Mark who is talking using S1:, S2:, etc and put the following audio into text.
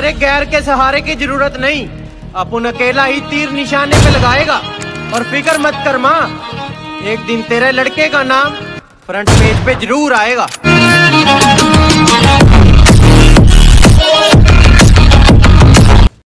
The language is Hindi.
S1: तेरे गैर के सहारे की जरूरत नहीं, अपन अकेला ही तीर निशाने पे लगाएगा। और फिक्र मत कर माँ, एक दिन तेरे लड़के का नाम फ्रंट पेज पे जरूर आएगा।